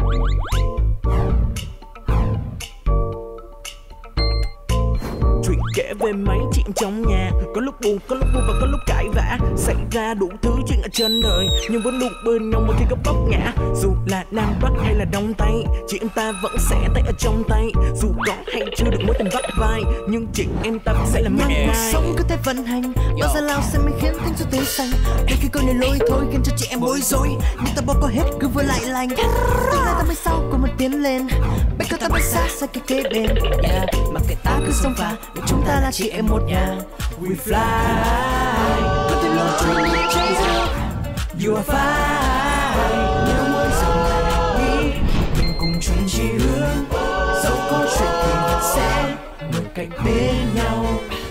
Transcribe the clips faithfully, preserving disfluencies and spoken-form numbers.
Chuyện kể về mấy chuyện trong nhà, có lúc buồn, có lúc vui và có lúc cãi vã. Xảy ra đủ thứ chuyện ở trên đời, nhưng vẫn luôn bên nhau mỗi khi gấp vấp ngã. Dù là Nam Bắc hay là Đông Tây, chị em ta vẫn sẽ tay ở trong tay. Dù có hay chưa được mối tình vắt vai, nhưng chị em ta vẫn sẽ là mang cuộc mai. sống cứ thế vận hành, bao giờ lao sẽ mới khiến tiếng cho tươi xanh. Đôi khi câu này lôi thôi khiến cho chị em bối rối, nhưng ta bỏ qua hết cứ vừa lại lành. Tương lai ta mới sau cùng một tiến lên, bây giờ ta mới xa xa kia kế bên. Yeah, mặc kệ ta cứ sống phá, vì chúng ta là chị em một nhà. We fly, có thể lâu trôi như chaser. You are fine, nếu muốn dừng lại đi, mình cùng chung chí hướng. Dẫu có chuyện thì vẫn sẽ ngồi cạnh bên nhau.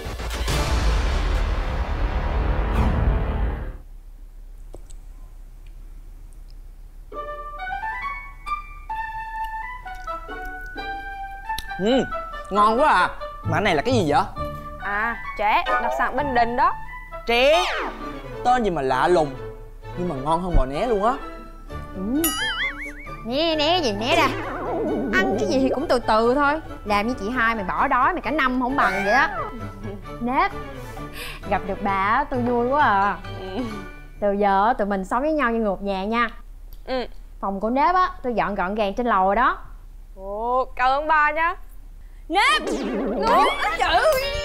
Ừ, ngon quá à. Mà cái này là cái gì vậy? À, trẻ, đặc sản Bình Định đó. Tré. Tên gì mà lạ lùng, nhưng mà ngon hơn bò né luôn á. Ừ. Né né gì né ra. Ăn cái gì thì cũng từ từ thôi. Làm như chị hai mày bỏ đói mày cả năm không bằng vậy á. Nếp, gặp được bà á tôi vui quá à. Từ giờ tụi mình sống với nhau như một nhà nha. Ừ. Phòng của Nếp á tôi dọn gọn gàng trên lầu rồi đó. Ồ, cảm ơn ba nha. Nếp, ngon trời.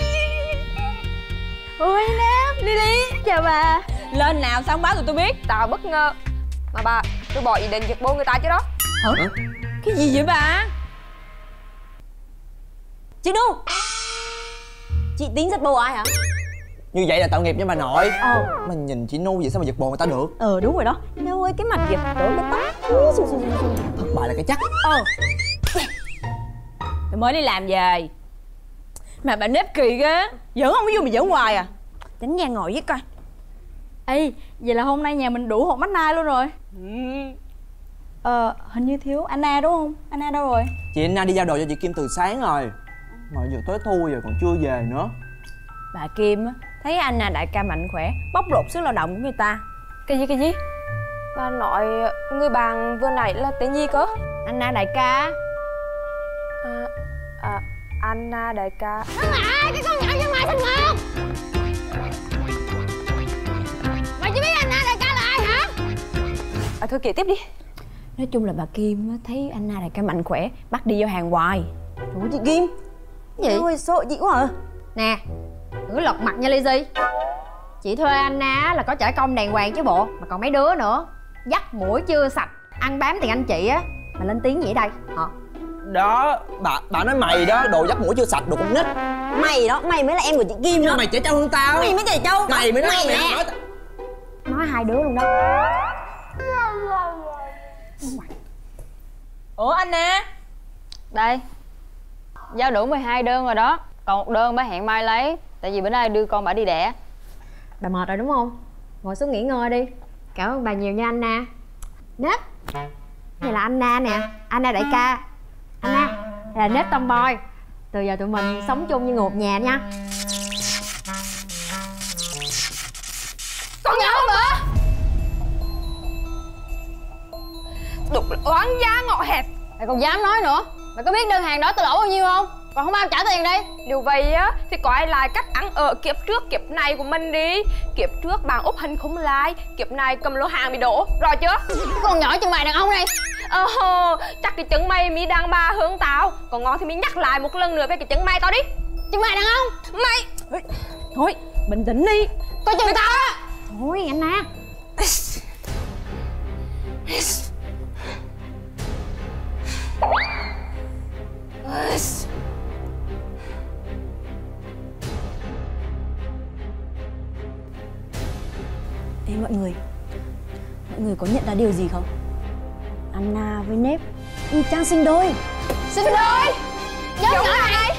Ôi Nếp, Lily, chào bà. lên nào sáng báo tụi tôi biết. Tao bất ngờ. Mà bà, tôi bỏ ý định giật bô người ta chứ đó. Hả? Cái gì vậy bà? Chị Nu, chị tính giật bồ ai hả? Như vậy là tội nghiệp nha bà nội. Ờ. Mà nhìn chị Nu vậy sao mà giật bồ người ta được? Ờ đúng rồi đó. Đâu ơi cái mặt kìa, đó cái tóc. Thất bại là cái chắc. Ờ. Tôi mới đi làm về. Mà bà Nếp kỳ ghê. Giỡn không có vui mà giỡn hoài à. Tính ra ngồi với coi. Ê, vậy là hôm nay nhà mình đủ hột mắt nai luôn rồi. Ừ. Ờ, hình như thiếu Anna đúng không? Anna đâu rồi? Chị Anna đi giao đồ cho chị Kim từ sáng rồi. Mà giờ tới thu rồi còn chưa về nữa. Bà Kim á, thấy Anna đại ca mạnh khỏe, bóc lột sức lao động của người ta. Cái gì cái gì? Bà nói người bạn vừa nãy là tên gì cơ? Anna đại ca. À, à, Anna đại ca. Nó là ai? Cái con nhỏ với Mai Thành Ngọc. Mày chỉ biết Anna đại ca là ai hả? À, thôi kể tiếp đi. Nói chung là bà Kim á, thấy Anna đại ca mạnh khỏe, bắt đi giao hàng hoài. Ủa chị Kim, Gì? ôi sợ chị quá à. Nè, đừng có lật mặt nha Lizzy. Chị thuê Anna là có trả công đàng hoàng chứ bộ. Mà còn mấy đứa nữa, dắt mũi chưa sạch, ăn bám tiền anh chị á. Mà lên tiếng gì ở đây hả? Đó, bà bà nói mày đó, đồ dắt mũi chưa sạch, đồ con nít. Mày đó, mày mới là em của chị Kim đó. Mày trẻ trâu hơn tao. Mày mới trẻ trâu. Mày mới nói mày mày nè. nói. Nói hai đứa luôn đó. Ủa Anna? Đây, giao đủ mười hai đơn rồi đó. Còn một đơn bà hẹn mai lấy. Tại vì bữa nay đưa con bà đi đẻ. Bà mệt rồi đúng không? Ngồi xuống nghỉ ngơi đi. Cảm ơn bà nhiều nha Anna. Nếp, này là Anna nè, Anna đại ca. Anna là Nếp tomboy. Từ giờ tụi mình sống chung như một nhà nha. Con nhỏ không hả? Đục là oán giá ngọ hẹp. Mày còn dám nói nữa. Mày có biết đơn hàng đó tôi lỗ bao nhiêu không? Còn không ai trả tiền đi. Điều vậy á thì coi lại cách ăn ở kiếp trước kiếp này của mình đi. Kiếp trước bạn úp hình không like, kiếp này cầm lô hàng bị đổ. Rồi chưa? Cái con nhỏ chân mày đàn ông này. Ờ, chắc cái chân mày mi đàn bà hướng tao. Còn ngon thì mi nhắc lại một lần nữa về cái chân mày tao đi. Chân mày đàn ông. Mày thôi, bình tĩnh đi. Coi chừng tao á. Thôi Anna. Ê mọi người, mọi người có nhận ra điều gì không? Anna với Nếp y chang sinh đôi. Sinh đôi. Giống nhỏ này.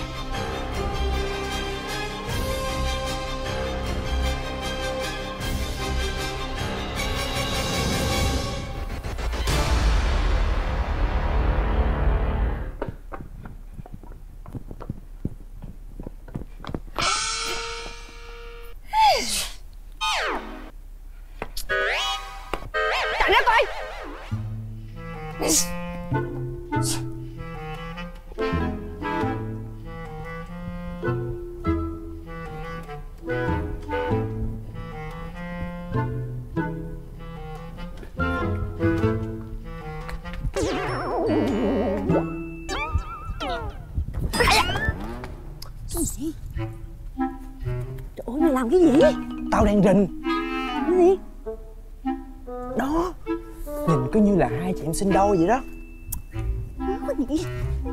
Trả nó coi. Trời ơi, mày làm cái gì? Tao đang rình. Cái gì? Đó, nhìn cứ như là hai chị em sinh đôi vậy đó. Cái gì?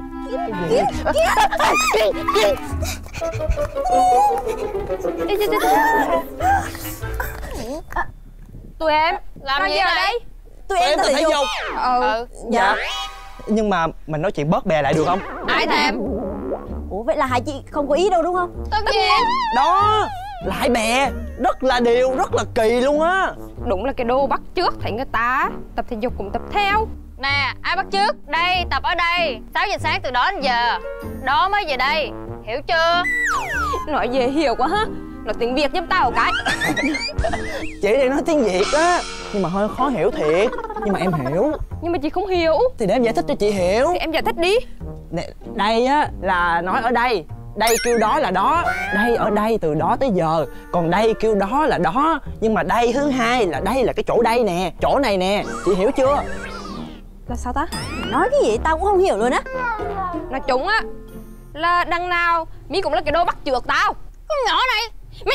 Tụi em Làm Làm gì gì ở đây? đây? Tụi em tập tập thể dục. Ừ, Ừ. Dạ. Nhưng mà mình nói chuyện bớt bè lại được không? Ai thèm? Ủa vậy là hai chị không có ý đâu đúng không? Tất nhiên. Đó, lại bè, rất là điều, rất là kỳ luôn á. Đúng là cái đồ bắt chước thấy người ta tập thể dục cũng tập theo. Nè, ai bắt chước? Đây, tập ở đây. Sáu giờ sáng từ đó đến giờ. Đó mới về đây. Hiểu chưa? Nói về hiểu quá ha. Nói tiếng Việt giúp tao một cái. Chị đang nói tiếng Việt á, nhưng mà hơi khó hiểu thiệt. Nhưng mà em hiểu. Nhưng mà chị không hiểu Thì để em giải thích cho chị hiểu. thì em giải thích đi. Nè, đây á là nói ở đây. Đây kêu đó là đó. Đây ở đây từ đó tới giờ. Còn đây kêu đó là đó. Nhưng mà đây thứ hai là đây là cái chỗ đây nè. Chỗ này nè, chị hiểu chưa? Là sao ta? Nói cái gì tao cũng không hiểu luôn á. Nói chung á là đằng nào Mi cũng là cái đồ bắt chước tao. Con nhỏ này. Nè.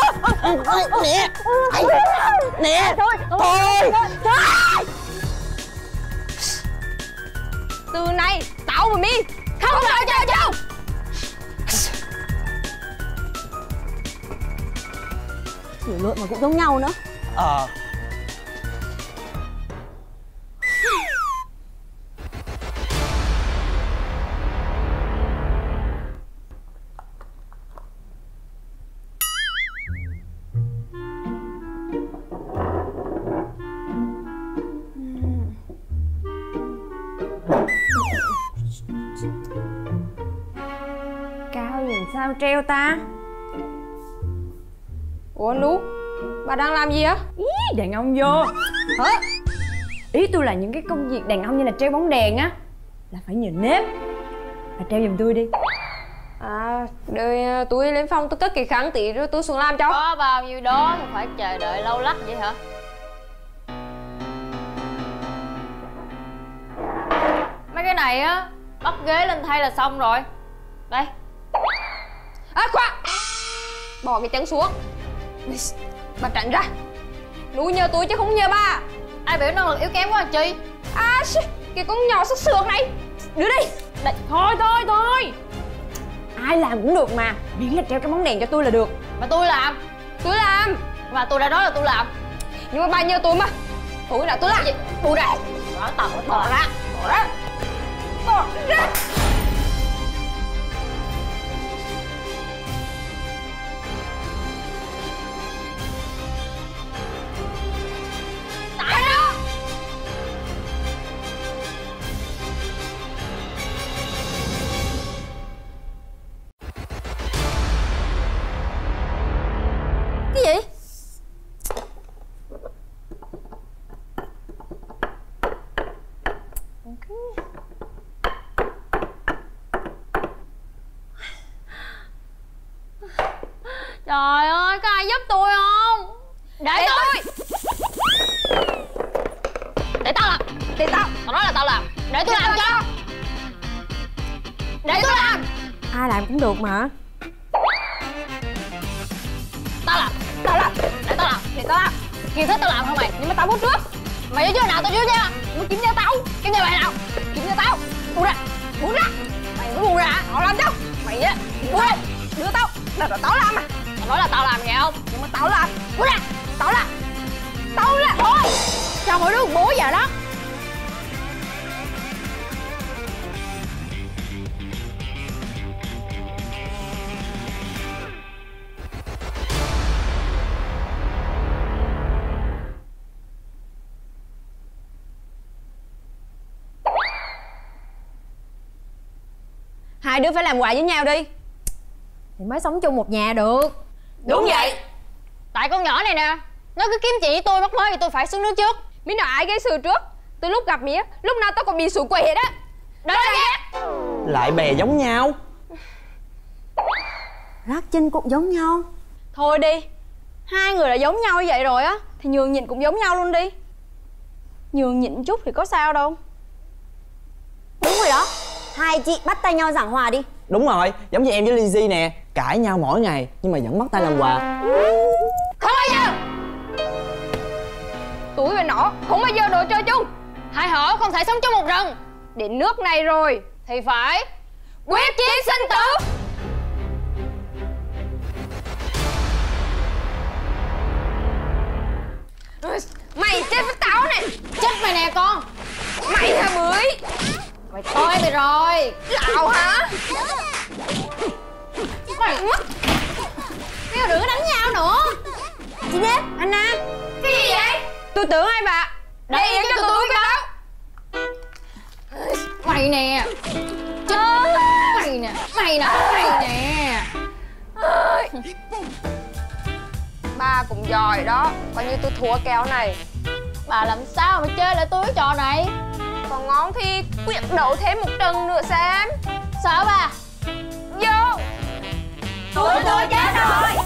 Nè. Thôi. Thôi. Từ nay tao và Mi không có chơi chơi đâu. Hiểu lộn mà cũng giống nhau nữa. Ờ. Cao nhìn sao treo ta? Ủa Nú, bà đang làm gì á? Ý, đàn ông vô. Hả? Ý tôi là những cái công việc đàn ông như là treo bóng đèn á là phải nhờ nếp. Bà treo giùm tôi đi. À, đợi tôi lên phòng tôi cất cái khăn tí rồi tôi xuống làm cho. Có bao nhiêu đó thì phải chờ đợi lâu lắc vậy hả? Mấy cái này á, bắt ghế lên thay là xong rồi. Đây. À khoan, bỏ cái chân xuống. Bà tránh ra. Nú nhờ tôi chứ không nhờ bà. Ai biểu năng lực yếu kém quá chị? À shit, cái con nhỏ sắc sược này. Đưa đây. Đây. Thôi thôi thôi. Ai làm cũng được mà, miễn là treo cái bóng đèn cho tôi là được. Mà tôi làm. Tôi làm. Mà tôi đã nói là tôi làm. Nhưng mà bà nhờ tôi mà. Tôi là tôi làm gì? Tôi đây. Bỏ tao Bỏ ra. Bỏ ra. Bỏ ra. Tại đó. Cái gì? Trời ơi, có ai giúp tôi không? Để, Để tôi. Để tao làm. Để tao. Tao nói là tao làm. Để tôi làm cho. Để tôi làm. Ai làm cũng được mà. Tao làm. Tao làm. Để tao làm. Để tao làm. Kia thích tao làm không mày? Nhưng mà tao bước trước. Mày vô chưa nào tao vô nha. Mày kiếm nhà tao. Kiếm nhà mày nào? Kiếm nhà tao. Buông ra. Buông ra. Mày mới buông ra. Tao làm đâu. Mày á. Buông ra. Đưa tao. Là là tao làm mà. Tao nói là tao làm nghe không? Nhưng mà tao làm. Buông ra. Tao làm. Tao làm. Thôi. Cho mỗi đứa một bố giờ đó. Hai đứa phải làm quà với nhau đi thì mới sống chung một nhà được. Đúng vậy. Tại con nhỏ này nè, nó cứ kiếm chị với tôi mắc mới thì tôi phải xuống nước trước. Biết nào ai gây sự trước. Từ lúc gặp mày á, lúc nào tao còn bị sủi quậy hết á. Đó là ghét. Lại bè giống nhau. Rác chân cũng giống nhau. Thôi đi, hai người đã giống nhau như vậy rồi á thì nhường nhịn cũng giống nhau luôn đi. Nhường nhịn chút thì có sao đâu. Đúng rồi đó, hai chị bắt tay nhau giảng hòa đi. Đúng rồi, giống như em với Lizzy nè, cãi nhau mỗi ngày nhưng mà vẫn bắt tay làm hòa. Không bao giờ. Tuổi và nó không bao giờ đồ chơi chung. Hai họ không thể sống chung một rừng. Đến nước này rồi Thì phải quyết chiến sinh tử. Mày chết với tao này. chết mày nè con. Mày hả bưởi? Mày thôi mày rồi. Lạo hả? Mày mất. Bây giờ đừng có đánh nhau nữa. Chị Nếp, Anna. Cái gì vậy? Tôi tưởng hai bà Để yên cho tụi tôi cái đó. Mày nè. Chết. Mày nè. Mày nè. Mày nè. Ba cũng giỏi đó. Coi như tôi thua kèo này. Bà làm sao mà chơi lại tôi cái trò này? Còn ngón thì quyết đấu thêm một trận nữa xem. Sợ bà? Vô. tôi tôi chết rồi.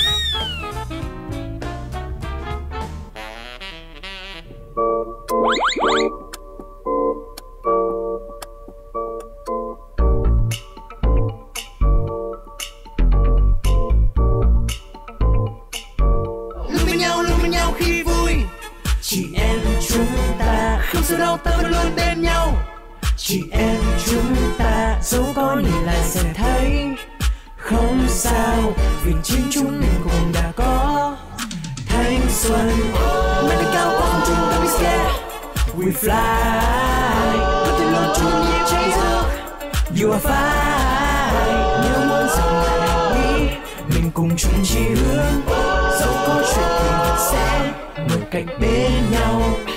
Luôn bên nhau, luôn bên nhau khi vui. Chị em chúng ta không sợ đau, ta vẫn luôn bên nhau. Chị em chúng ta dẫu có nhìn lại sẽ thấy không sao, vì chính chúng mình cũng đã có thanh xuân. Mấy cái cao quá không chung ta bị scared. We fly, có thể luôn chung nhịp cháy rực. You are fine. Nếu muốn dừng lại hãy nghĩ mình cùng chung chí hướng. Dẫu có chuyện thì vẫn sẽ ngồi cạnh bên nhau.